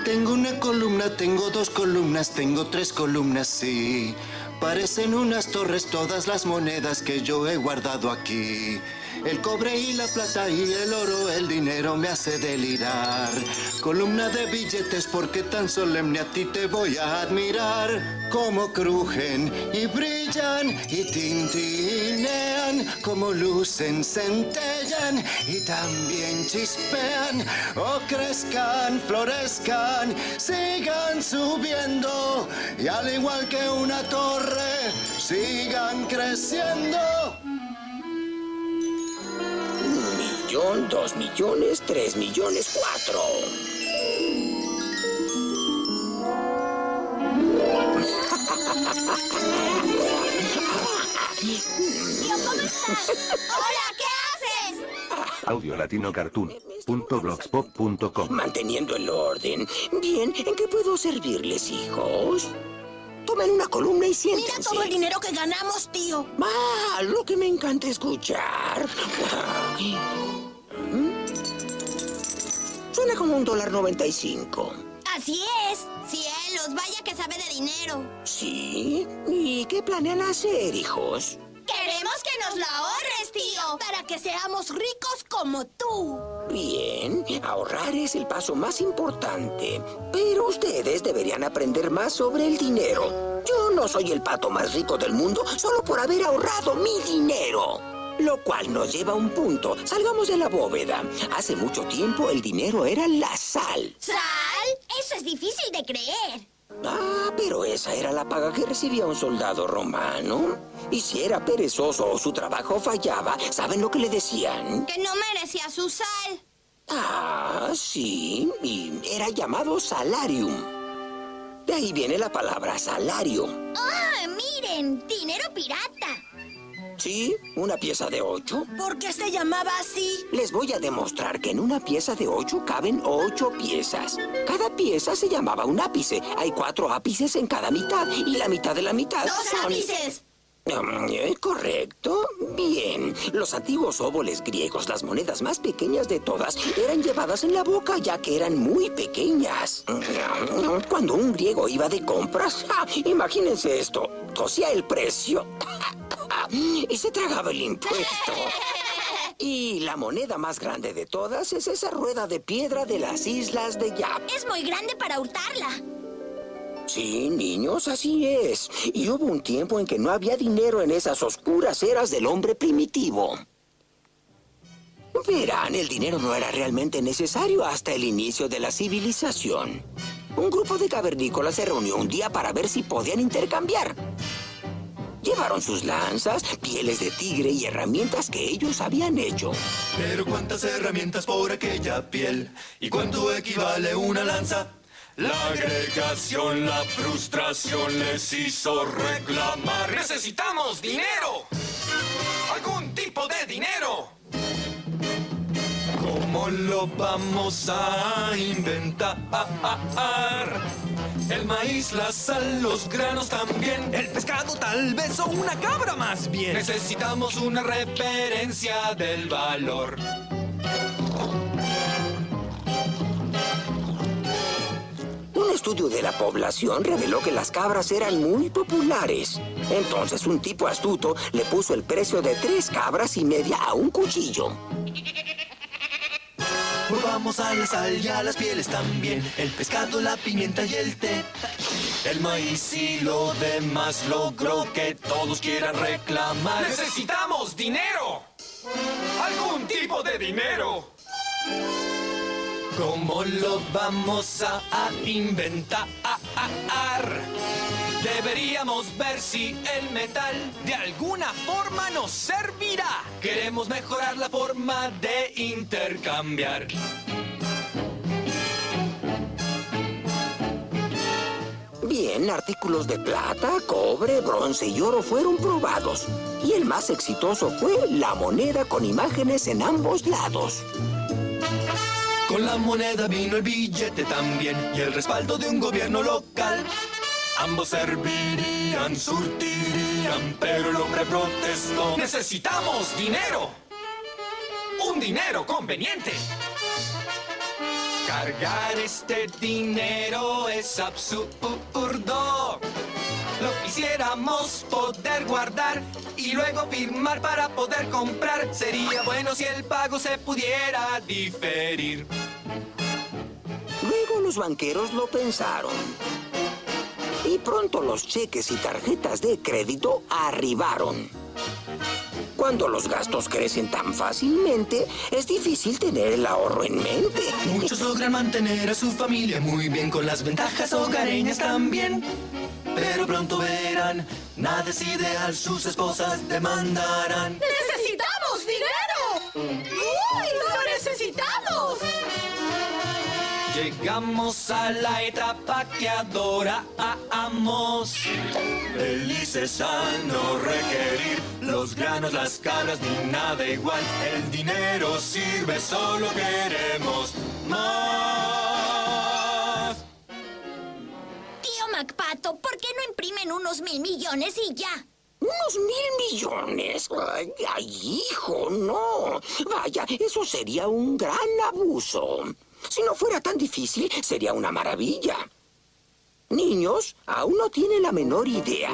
Tengo una columna, tengo dos columnas, tengo tres columnas, sí. Parecen unas torres todas las monedas que yo he guardado aquí. El cobre y la plata y el oro, el dinero me hace delirar. Columna de billetes, porque tan solemne a ti te voy a admirar. Cómo crujen y brillan y tintinean, como lucen, centellan y también chispean. O crezcan, florezcan, sigan subiendo y al igual que una torre, sigan creciendo. 1.000.000, 2 millones, 3 millones, 4. Tío, ¿cómo estás? ¡Hola! ¿Qué haces? Audiolatinocartoon.blogspot.com. Manteniendo el orden. Bien, ¿en qué puedo servirles, hijos? Tomen una columna y siéntense. Mira todo el dinero que ganamos, tío. Ah, lo que me encanta escuchar. Suena como $1.95. Así es. Cielos, vaya que sabe de dinero. ¿Sí? ¿Y qué planean hacer, hijos? Queremos que nos la ahorres, tío, para que seamos ricos como tú. Bien, ahorrar es el paso más importante. Pero ustedes deberían aprender más sobre el dinero. Yo no soy el pato más rico del mundo solo por haber ahorrado mi dinero. Lo cual nos lleva a un punto. Salgamos de la bóveda. Hace mucho tiempo el dinero era la sal. ¿Sal? Eso es difícil de creer. Ah, pero esa era la paga que recibía un soldado romano. Y si era perezoso o su trabajo fallaba, ¿saben lo que le decían? Que no merecía su sal. Ah, sí, y era llamado salarium. De ahí viene la palabra salario. ¡Ah, miren! ¡Dinero pirata! Sí, una pieza de 8. ¿Por qué se llamaba así? Les voy a demostrar que en una pieza de 8 caben 8 piezas. Cada pieza se llamaba un ápice. Hay 4 ápices en cada mitad y la mitad de la mitad ¡Dos son... ápices! ¿Correcto? Bien. Los antiguos óboles griegos, las monedas más pequeñas de todas, eran llevadas en la boca ya que eran muy pequeñas. Cuando un griego iba de compras, imagínense esto, tosía el precio y se tragaba el impuesto. Y la moneda más grande de todas es esa rueda de piedra de las islas de Yap. Es muy grande para hurtarla. Sí, niños, así es. Y hubo un tiempo en que no había dinero en esas oscuras eras del hombre primitivo. Verán, el dinero no era realmente necesario hasta el inicio de la civilización. Un grupo de cavernícolas se reunió un día para ver si podían intercambiar. Llevaron sus lanzas, pieles de tigre y herramientas que ellos habían hecho. Pero cuántas herramientas por aquella piel, y cuánto equivale una lanza. La agregación, la frustración les hizo reclamar. ¡Necesitamos dinero! ¡Algún tipo de dinero! ¿Cómo lo vamos a inventar? El maíz, la sal, los granos también. El pescado tal vez o una cabra más bien. Necesitamos una referencia del valor. Un estudio de la población reveló que las cabras eran muy populares. Entonces un tipo astuto le puso el precio de 3 cabras y media a un cuchillo. Volvamos a la sal y a las pieles también. El pescado, la pimienta y el té. El maíz y lo demás logró que todos quieran reclamar. ¡Necesitamos dinero! ¡Algún tipo de dinero! ¿Cómo lo vamos a inventar? Deberíamos ver si el metal De alguna forma nos servirá. queremos mejorar la forma de intercambiar. Bien, artículos de plata, cobre, bronce y oro fueron probados. Y el más exitoso fue la moneda con imágenes en ambos lados. Con la moneda vino el billete también y el respaldo de un gobierno local. Ambos servirían, surtirían, pero el hombre protestó. ¡Necesitamos dinero! ¡Un dinero conveniente! Cargar este dinero es absurdo. Lo quisiéramos poder guardar y luego firmar para poder comprar. Sería bueno si el pago se pudiera diferir. Luego los banqueros lo pensaron. Y pronto los cheques y tarjetas de crédito arribaron. Cuando los gastos crecen tan fácilmente, es difícil tener el ahorro en mente. Muchos logran mantener a su familia muy bien con las ventajas hogareñas también. Pero pronto verán, nada es ideal, sus esposas demandarán. ¡Necesitamos dinero! ¡Uy, lo necesitamos! Llegamos a la etapa que adoramos. Felices al no requerir los granos, las cabras, ni nada igual. El dinero sirve, solo queremos más. Tío MacPato, ¿por qué no imprimen unos 1,000 millones y ya? ¿Unos 1,000 millones? Ay, hijo, no. Vaya, eso sería un gran abuso. Si no fuera tan difícil, sería una maravilla. Niños, aún no tienen la menor idea.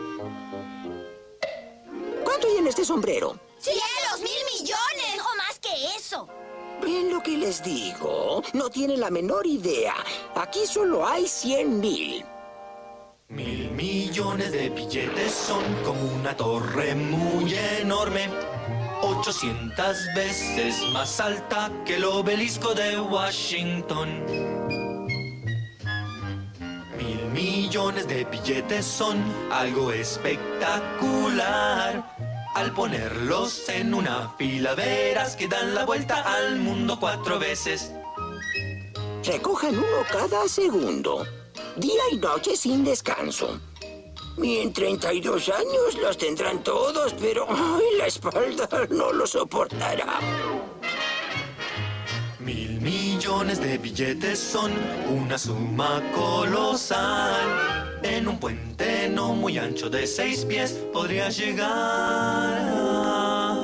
¿Cuánto hay en este sombrero? ¡Cielos, 1,000 millones! ¡O más que eso! ¿Ven lo que les digo? No tienen la menor idea. Aquí solo hay 100,000. 1,000 millones de billetes son como una torre muy enorme. 800 veces más alta que el obelisco de Washington. 1,000 millones de billetes son algo espectacular. Al ponerlos en una fila verás que dan la vuelta al mundo 4 veces. Recojan uno cada segundo. Día y noche sin descanso. Y en 32 años los tendrán todos, pero ay, la espalda no lo soportará. 1,000 millones de billetes son una suma colosal. En un puente no muy ancho de 6 pies podrías llegar a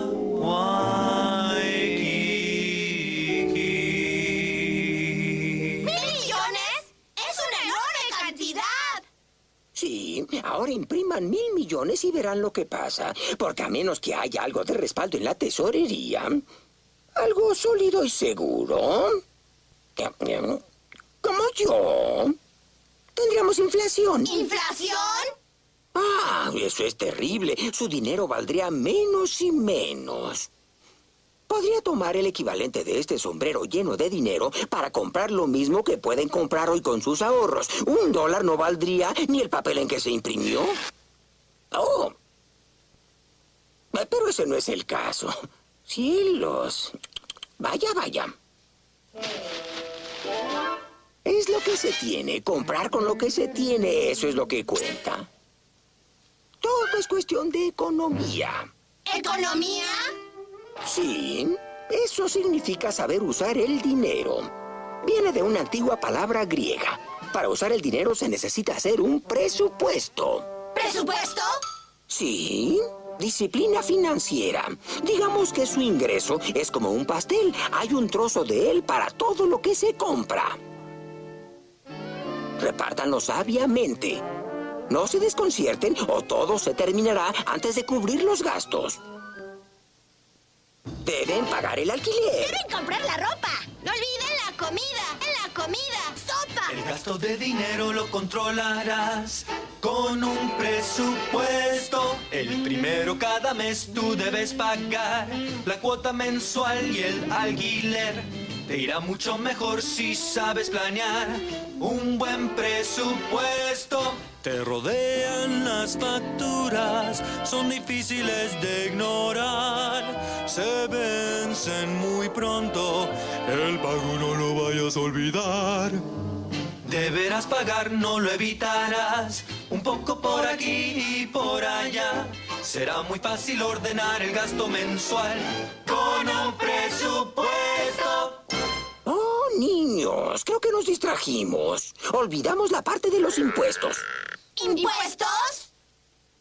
Waikiki. ¿1,000 millones? ¡Es una enorme cantidad! Sí, ahora impriman 1,000 millones y verán lo que pasa. Porque a menos que haya algo de respaldo en la tesorería, algo sólido y seguro, como yo, tendríamos inflación. ¿Inflación? Ah, eso es terrible. Su dinero valdría menos y menos. Podría tomar el equivalente de este sombrero lleno de dinero para comprar lo mismo que pueden comprar hoy con sus ahorros. $1 no valdría ni el papel en que se imprimió. Oh. Pero ese no es el caso. Cielos. Vaya, vaya. Es lo que se tiene. Comprar con lo que se tiene, eso es lo que cuenta. Todo es cuestión de economía. ¿Economía? Sí, eso significa saber usar el dinero. Viene de una antigua palabra griega. Para usar el dinero se necesita hacer un presupuesto. ¿Presupuesto? Sí, disciplina financiera. Digamos que su ingreso es como un pastel. Hay un trozo de él para todo lo que se compra. Repártanlo sabiamente. No se desconcierten o todo se terminará antes de cubrir los gastos. Deben pagar el alquiler. Deben comprar la ropa. No olviden la comida. En la comida, sopa. El gasto de dinero lo controlarás con un presupuesto. El primero cada mes tú debes pagar la cuota mensual y el alquiler. Te irá mucho mejor si sabes planear un buen presupuesto. Te rodean las facturas, son difíciles de ignorar. Se vencen muy pronto, el pago no lo vayas a olvidar. Deberás pagar, no lo evitarás, un poco por aquí y por allá. Será muy fácil ordenar el gasto mensual con un presupuesto. Oh, niños, creo que nos distrajimos. Olvidamos la parte de los impuestos. ¿Impuestos?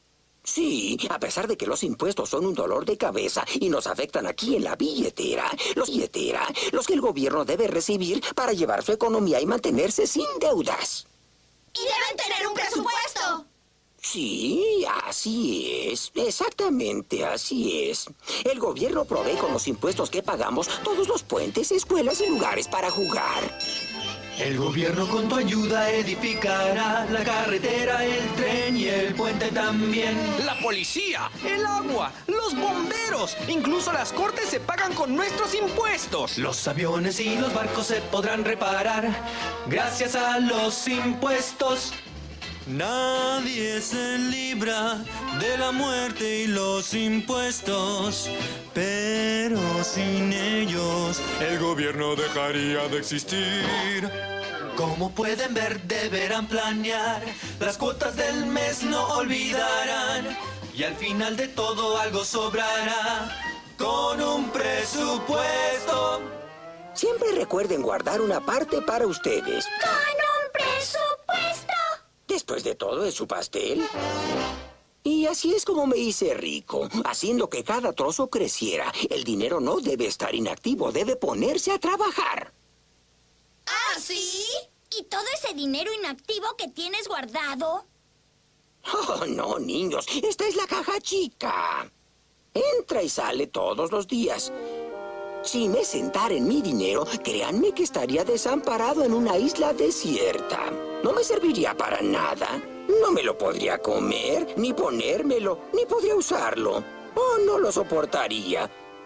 Sí, a pesar de que los impuestos son un dolor de cabeza y nos afectan aquí en la billetera, los que el gobierno debe recibir para llevar su economía y mantenerse sin deudas. ¡Y deben tener un presupuesto! Sí, así es. Exactamente así es. El gobierno provee con los impuestos que pagamos todos los puentes, escuelas y lugares para jugar. El gobierno con tu ayuda edificará la carretera, el tren y el puente también. La policía, el agua, los bomberos, incluso las cortes se pagan con nuestros impuestos. Los aviones y los barcos se podrán reparar gracias a los impuestos. Nadie se libra de la muerte y los impuestos, pero sin ellos el gobierno dejaría de existir. Como pueden ver, deberán planear, las cuotas del mes no olvidarán, y al final de todo algo sobrará con un presupuesto. Siempre recuerden guardar una parte para ustedes. ¡Con un presupuesto! Después de todo, es su pastel. Y así es como me hice rico, haciendo que cada trozo creciera. El dinero no debe estar inactivo, debe ponerse a trabajar. ¿Ah, sí? ¿Y todo ese dinero inactivo que tienes guardado? Oh, no, niños, esta es la caja chica. Entra y sale todos los días. Si me sentara en mi dinero, créanme que estaría desamparado en una isla desierta. No me serviría para nada. No me lo podría comer, ni ponérmelo, ni podría usarlo. Oh, no lo soportaría.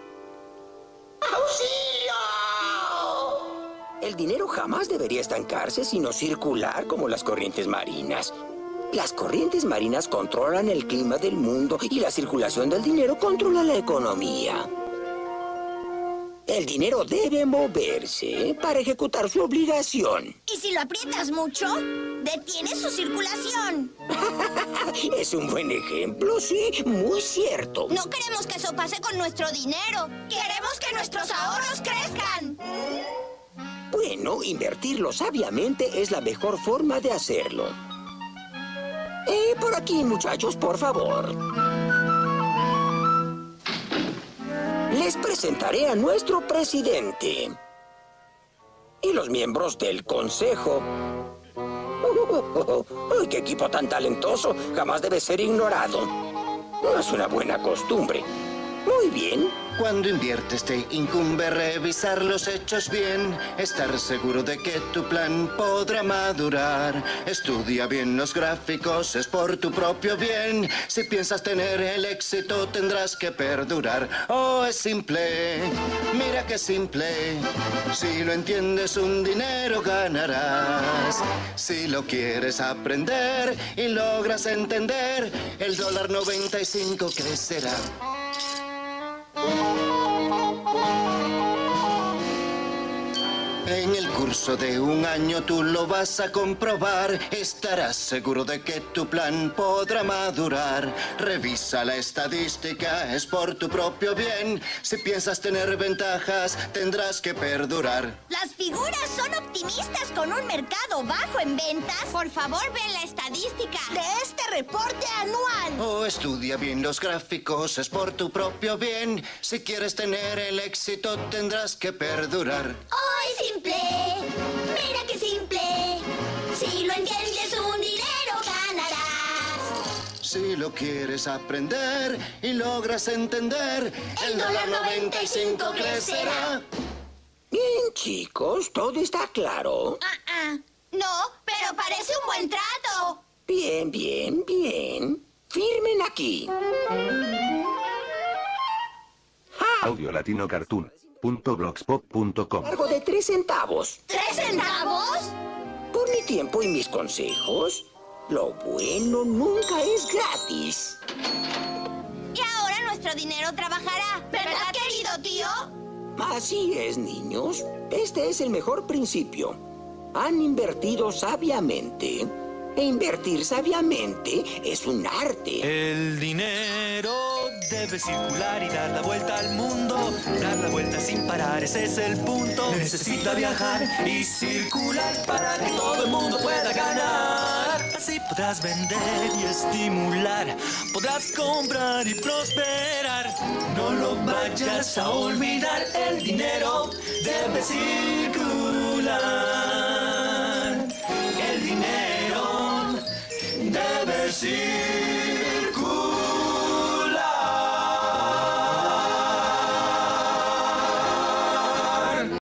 ¡Auxilio! El dinero jamás debería estancarse, sino circular como las corrientes marinas. Las corrientes marinas controlan el clima del mundo y la circulación del dinero controla la economía. El dinero debe moverse para ejecutar su obligación. ¿Y si lo aprietas mucho? Detiene su circulación. Es un buen ejemplo, sí, muy cierto. No queremos que eso pase con nuestro dinero. Queremos que nuestros ahorros crezcan. Bueno, invertirlo sabiamente es la mejor forma de hacerlo. Por aquí, muchachos, por favor. Les presentaré a nuestro presidente y los miembros del consejo. ¡Ay, qué equipo tan talentoso! Jamás debe ser ignorado. No es una buena costumbre. Muy bien. Cuando inviertes te incumbe revisar los hechos bien, estar seguro de que tu plan podrá madurar. Estudia bien los gráficos, es por tu propio bien. Si piensas tener el éxito tendrás que perdurar. Oh, es simple, mira qué simple. Si lo entiendes un dinero ganarás. Si lo quieres aprender y logras entender, el $95 crecerá. En el curso de un año tú lo vas a comprobar. Estarás seguro de que tu plan podrá madurar. Revisa la estadística, es por tu propio bien. Si piensas tener ventajas, tendrás que perdurar. Las figuras son optimistas con un mercado bajo en ventas. Por favor, ven la estadística de este reporte anual. Oh, estudia bien los gráficos, es por tu propio bien. Si quieres tener el éxito, tendrás que perdurar. ¡Oh, es simple! ¡Mira qué simple! Si lo entiendes, un dinero ganarás. Si lo quieres aprender y logras entender, el $95 crecerá. Bien, chicos, todo está claro. No, pero parece un buen trato. Bien, bien, bien. Firmen aquí. Audiolatiноcartoon.blogspot.com. Cargo de 3 centavos. ¿3 centavos? Por mi tiempo y mis consejos, lo bueno nunca es gratis. Y ahora nuestro dinero trabajará, ¿verdad, querido tío? Así es, niños. Este es el mejor principio. Han invertido sabiamente. E invertir sabiamente es un arte. El dinero debe circular y dar la vuelta al mundo. Dar la vuelta sin parar, ese es el punto. Necesita viajar y circular para que todo el mundo pueda ganar. Así podrás vender y estimular, podrás comprar y prosperar. No lo vayas a olvidar, el dinero debe circular. El dinero debe circular.